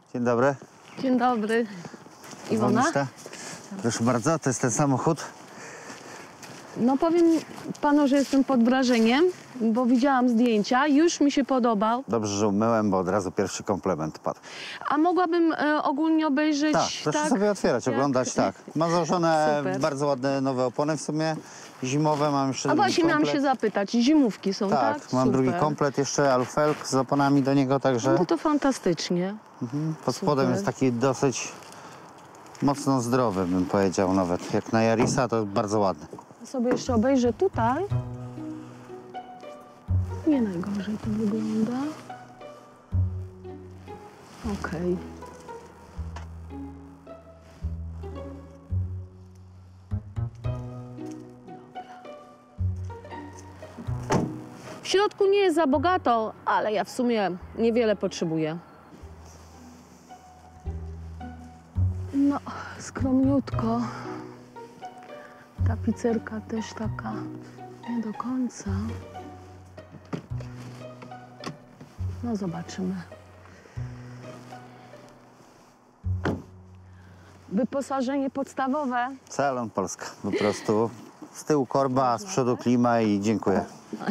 Dzień dobry. Dzień dobry. Iwona? Iwonista. Proszę bardzo, to jest ten samochód. No powiem panu, że jestem pod wrażeniem, bo widziałam zdjęcia, już mi się podobał. Dobrze, że umyłem, bo od razu pierwszy komplement padł. A mogłabym ogólnie obejrzeć... Tak, proszę sobie otwierać, oglądać, tak. Ma założone Super. bardzo ładne nowe opony w sumie, zimowe, mam jeszcze A drugi właśnie miałam komplet. się zapytać, zimówki są, tak? Tak, mam Super. drugi komplet jeszcze, alufelk z oponami do niego, także No to fantastycznie. pod spodem super. jest taki dosyć mocno zdrowy, bym powiedział nawet. Jak na Yarisa, to bardzo ładny. Sobie jeszcze obejrzę tutaj. Nie najgorzej to wygląda. Okej. W środku nie jest za bogato, ale ja w sumie niewiele potrzebuję. No, skromniutko. Tapicerka też taka nie do końca. No zobaczymy. Wyposażenie podstawowe. Salon Polska, po prostu. Z tyłu korba, z przodu klima i dziękuję.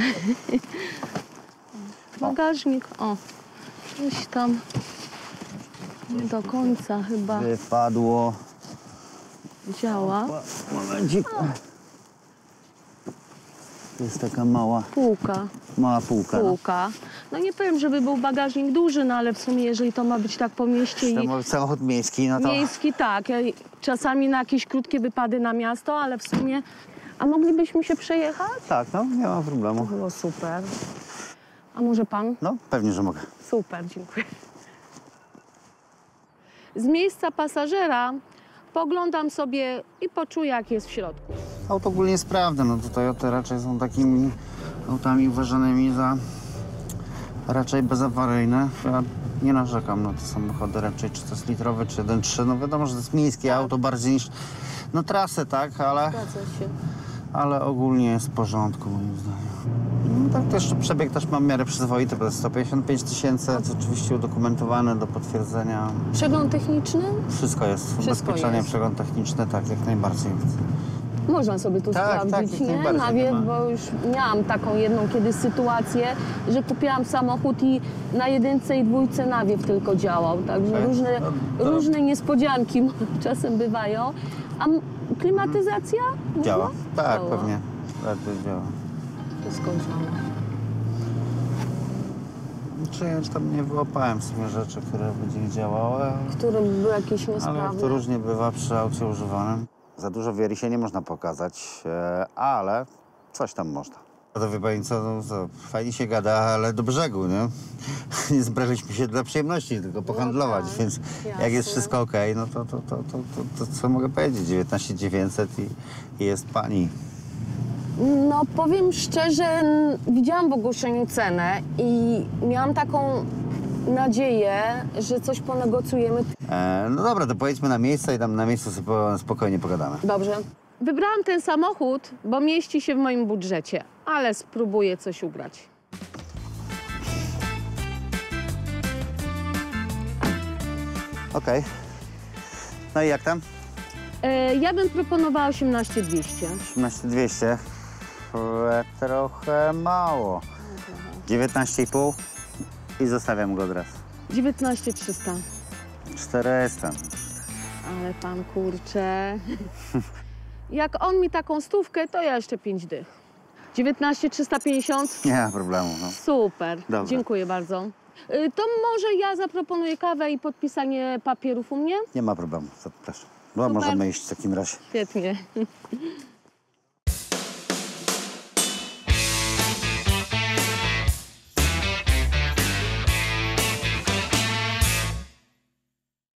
Bagażnik, o, gdzieś tam nie do końca chyba Wypadło. działa. Momencik. To jest taka mała Półka. półka. No. Półka. No nie powiem, żeby był bagażnik duży, no ale w sumie jeżeli to ma być tak po mieście To i ma być samochód miejski, no to... miejski, tak. Czasami na jakieś krótkie wypady na miasto, ale w sumie... A moglibyśmy się przejechać? Tak, no, nie ma problemu. Było super. A może pan? No, pewnie, że mogę. Super, dziękuję. Z miejsca pasażera poglądam sobie i poczuję, jak jest w środku. Auto ogólnie sprawne, no to Toyoty raczej są takimi autami uważanymi za raczej bezawaryjne. Ja nie narzekam na te samochody, raczej czy to jest litrowy, czy 1.3. No wiadomo, że to jest miejskie auto bardziej niż no trasę, tak, Zgadza się. ale ogólnie jest w porządku moim zdaniem. No tak, to jeszcze przebieg też mam w miarę przyzwoity, bo jest 155 000, co oczywiście udokumentowane do potwierdzenia. Przegląd techniczny? Wszystko jest, Wszystko ubezpieczenie, jest. przegląd techniczny, tak, jak najbardziej. Można sobie tu Tak, sprawdzić, tak, jak nie? najbardziej, Nawie, nie ma. bo już miałam taką jedną kiedyś sytuację, że kupiłam samochód i na 1 i 2 nawiew tylko działał. Także Okej. różne, No to- różne niespodzianki czasem bywają. A klimatyzacja? Działa, Można? tak, Działa. pewnie. Lepiej działa. Wszystko działa. Czy ja już tam nie wyłapałem w sumie rzeczy, które by nie działały, Które były jakieś ale jak niesprawne. to różnie bywa przy aucie używanym. Za dużo w Yarisie nie można pokazać, ale coś tam można. To wie pani co, no, fajnie się gada, ale do brzegu, nie? Nie zbraliśmy się dla przyjemności, tylko pohandlować, tak, więc jak jasne. jest wszystko okej, no to co mogę powiedzieć, 19 900 i jest pani. No powiem szczerze, widziałam w ogłoszeniu cenę i miałam taką nadzieję, że coś ponegocjujemy. No dobra, to pojedźmy na miejsce i tam na miejscu sobie spokojnie pogadamy. Dobrze. Wybrałam ten samochód, bo mieści się w moim budżecie, ale spróbuję coś ugrać. Okej. No i jak tam? Ja bym proponowała 18 200. 18 200. Trochę mało. 19,5 i zostawiam go od razu. 19 300. 400. Ale pan kurczę. Jak on mi taką stówkę, to ja jeszcze 5 dych. 19 350. Nie ma problemu. No. Super. Dobra. Dziękuję bardzo. To może ja zaproponuję kawę i podpisanie papierów u mnie? Nie ma problemu, zapraszam. No, Super. możemy iść w takim razie. Świetnie.